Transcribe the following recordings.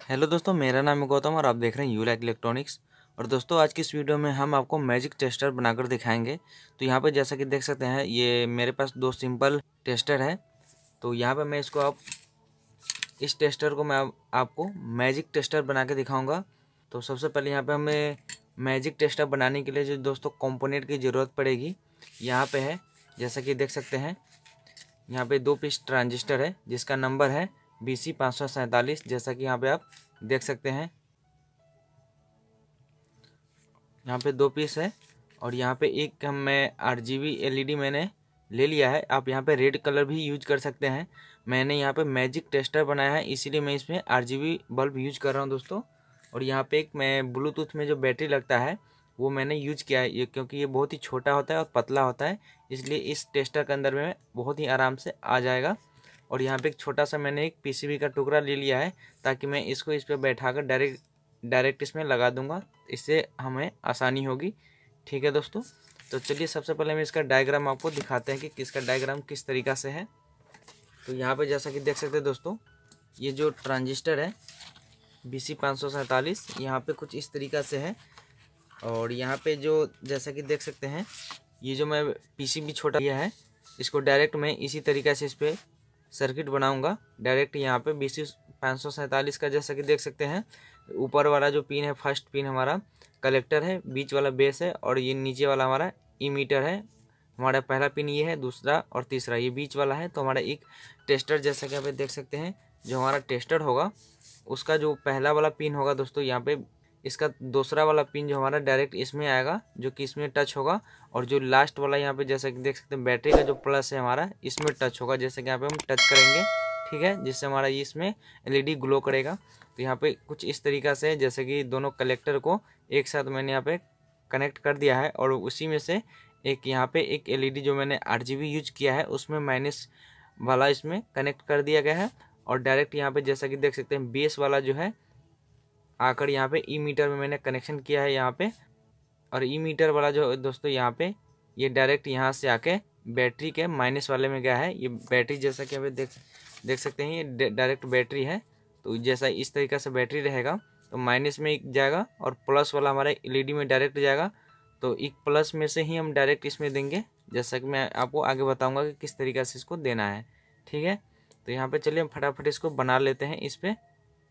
Hello दोस्तों, मेरा नाम है गौतम और आप देख रहे हैं यू लाइक इलेक्ट्रॉनिक्स। और दोस्तों, आज की इस वीडियो में हम आपको मैजिक टेस्टर बनाकर दिखाएंगे। तो यहाँ पे जैसा कि देख सकते हैं, ये मेरे पास दो सिंपल टेस्टर है। तो यहाँ पे मैं इसको इस टेस्टर को मैं आपको मैजिक टेस्टर बना के दिखाऊंगा। तो सबसे पहले यहाँ पे हमें मैजिक टेस्टर बनाने के लिए जो दोस्तों कंपोनेंट की ज़रूरत पड़ेगी, यहाँ पे है। जैसा कि देख सकते हैं, यहाँ पे 2 पीस ट्रांजिस्टर है जिसका नंबर है BC547। जैसा कि यहाँ पे आप देख सकते हैं, यहाँ पे 2 पीस है। और यहाँ पे एक मैं RGB LED मैंने ले लिया है। आप यहाँ पे रेड कलर भी यूज कर सकते हैं। मैंने यहाँ पे मैजिक टेस्टर बनाया है, इसीलिए मैं इसमें RGB बल्ब यूज कर रहा हूँ दोस्तों। और यहाँ पे एक मैं ब्लूटूथ में जो बैटरी लगता है वो मैंने यूज किया है, ये क्योंकि ये बहुत ही छोटा होता है और पतला होता है, इसलिए इस टेस्टर के अंदर में बहुत ही आराम से आ जाएगा। और यहाँ पे एक छोटा सा मैंने एक PCB का टुकड़ा ले लिया है, ताकि मैं इसको इस पर बैठा कर डायरेक्ट इसमें लगा दूंगा, इससे हमें आसानी होगी। ठीक है दोस्तों, तो चलिए सबसे पहले मैं इसका डायग्राम आपको दिखाते हैं कि किसका डायग्राम किस तरीक़ा से है। तो यहाँ पे जैसा कि देख सकते हैं दोस्तों, ये जो ट्रांजिस्टर है BC547, यहाँ पे कुछ इस तरीक़ा से है। और यहाँ पे जो जैसा कि देख सकते हैं, ये जो मैं PCB छोटा लिया है, इसको डायरेक्ट मैं इसी तरीक़े से इस पर सर्किट बनाऊंगा डायरेक्ट। यहाँ पे BC547 का जैसा कि देख सकते हैं, ऊपर वाला जो पिन है, फर्स्ट पिन हमारा कलेक्टर है, बीच वाला बेस है, और ये नीचे वाला हमारा इमीटर है। हमारा पहला पिन ये है, दूसरा और तीसरा ये बीच वाला है। तो हमारा एक टेस्टर, जैसा कि आप देख सकते हैं, जो हमारा टेस्टर होगा उसका जो पहला वाला पिन होगा दोस्तों, यहाँ पे इसका दूसरा वाला पिन जो हमारा डायरेक्ट इसमें आएगा, जो कि इसमें टच होगा। और जो लास्ट वाला यहाँ पे जैसा कि देख सकते हैं, बैटरी का जो प्लस है हमारा, इसमें टच होगा। जैसे कि यहाँ पे हम टच करेंगे, ठीक है, जिससे हमारा इसमें LED ग्लो करेगा। तो यहाँ पे कुछ इस तरीक़ा से, जैसे कि दोनों कलेक्टर को एक साथ मैंने यहाँ पे कनेक्ट कर दिया है। और उसी में से एक यहाँ पे एक LED जो मैंने RGB यूज किया है, उसमें माइनस वाला इसमें कनेक्ट कर दिया गया है। और डायरेक्ट यहाँ पे जैसा कि देख सकते हैं, बेस वाला जो है आकर यहाँ पे मीटर में मैंने कनेक्शन किया है यहाँ पे। और मीटर वाला जो दोस्तों यहाँ पे, ये डायरेक्ट यहाँ से आके बैटरी के माइनस वाले में गया है। ये बैटरी जैसा कि अभी देख सकते हैं, ये डायरेक्ट बैटरी है। तो जैसा इस तरीक़े से बैटरी रहेगा, तो माइनस में जाएगा और प्लस वाला हमारा LED में डायरेक्ट जाएगा। तो एक प्लस में से ही हम डायरेक्ट इसमें देंगे, जैसा कि मैं आपको आगे बताऊँगा कि किस तरीक़े से इसको देना है। ठीक है, तो यहाँ पर चलिए हम फटाफट इसको बना लेते हैं इस पर।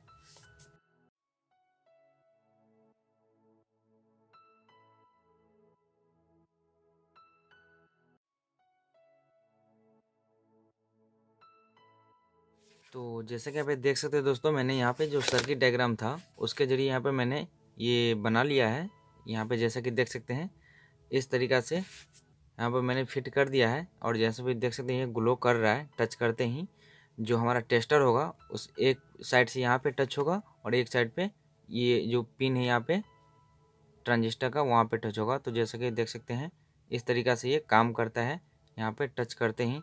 तो जैसे कि आप देख सकते हैं दोस्तों, मैंने यहाँ पे जो सर्किट डायग्राम था उसके जरिए यहाँ पे मैंने ये बना लिया है। यहाँ पे जैसा कि देख सकते हैं, इस तरीक़ा से यहाँ पर मैंने फिट कर दिया है। और जैसे भी देख सकते हैं, ये ग्लो कर रहा है टच करते ही। जो हमारा टेस्टर होगा उस एक साइड से यहाँ पे टच होगा, और एक साइड पे ये जो पिन है यहाँ पे ट्रांजिस्टर का, वहाँ पे टच होगा। तो जैसा कि देख सकते हैं, इस तरीक़ा से ये काम करता है यहाँ पे टच करते ही।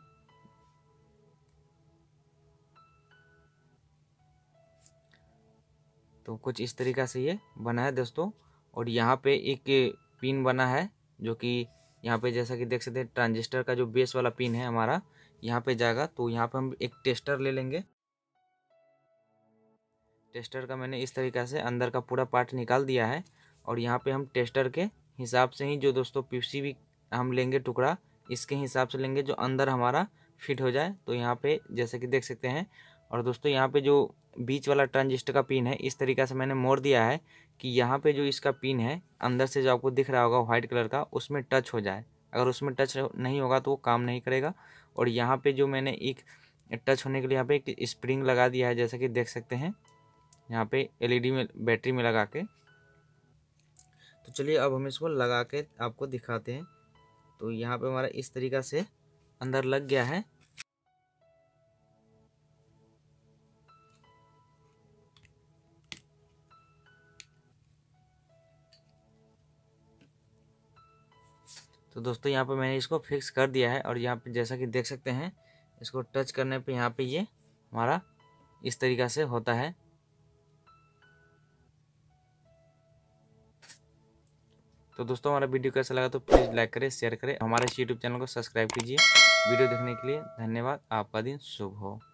तो कुछ इस तरीक़ा से ये बना है दोस्तों। और यहाँ पे एक पिन बना है, जो कि यहाँ पे जैसा कि देख सकते हैं, ट्रांजिस्टर का जो बेस वाला पिन है हमारा यहाँ पे जाएगा। तो यहाँ पे हम एक टेस्टर ले लेंगे। टेस्टर का मैंने इस तरीक़ा से अंदर का पूरा पार्ट निकाल दिया है। और यहाँ पे हम टेस्टर के हिसाब से ही जो दोस्तों PCB हम लेंगे टुकड़ा, इसके हिसाब से लेंगे जो अंदर हमारा फिट हो जाए। तो यहाँ पे जैसे कि देख सकते हैं, और दोस्तों यहाँ पे जो बीच वाला ट्रांजिस्टर का पिन है, इस तरीक़ा से मैंने मोड़ दिया है कि यहाँ पे जो इसका पिन है अंदर से जो आपको दिख रहा होगा वाइट कलर का, उसमें टच हो जाए। अगर उसमें टच नहीं होगा तो वो काम नहीं करेगा। और यहाँ पे जो मैंने एक टच होने के लिए यहाँ पे एक स्प्रिंग लगा दिया है, जैसा कि देख सकते हैं, यहाँ पे LED में बैटरी में लगा के। तो चलिए अब हम इसको लगा के आपको दिखाते हैं। तो यहाँ पे हमारा इस तरीक़ा से अंदर लग गया है। तो दोस्तों यहाँ पे मैंने इसको फिक्स कर दिया है। और यहाँ पे जैसा कि देख सकते हैं, इसको टच करने पे यहाँ पे ये हमारा इस तरीक़ा से होता है। तो दोस्तों, हमारा वीडियो कैसा लगा तो प्लीज़ लाइक करें, शेयर करें, हमारे YouTube चैनल को सब्सक्राइब कीजिए। वीडियो देखने के लिए धन्यवाद। आपका दिन शुभ हो।